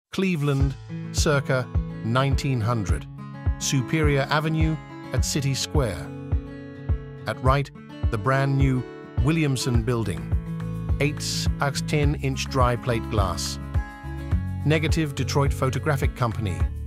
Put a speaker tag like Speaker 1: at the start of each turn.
Speaker 1: Cleveland, circa 1900. Superior Avenue at City Square. At right, the brand new Williamson Building. 8x10-inch dry plate glass. Negative Detroit Photographic Company.